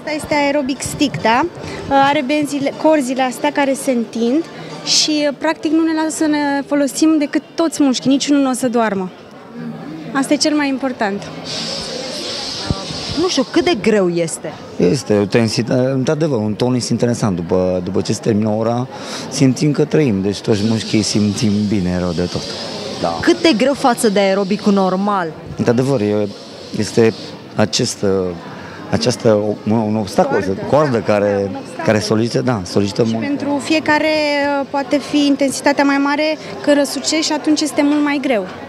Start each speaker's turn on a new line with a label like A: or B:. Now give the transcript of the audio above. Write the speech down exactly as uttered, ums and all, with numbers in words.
A: Asta este aerobic stick, da? Are benzile, corzile astea care se întind și practic nu ne lasă să ne folosim decât toți mușchii, niciunul nu o să doarmă. Asta e cel mai important.
B: Nu știu, cât de greu este?
C: Este o tensitate, într-adevăr, un tonus interesant. După, după ce se termină ora, simțim că trăim, deci toți mușchii simțim bine rău de tot. Da.
B: Cât de greu față de aerobicul normal?
C: Într-adevăr, este acest, această, un obstacol, cordă, cordă care, care solicită, da, solicită
A: și
C: mult.
A: Pentru fiecare poate fi intensitatea mai mare când răsucești și atunci este mult mai greu.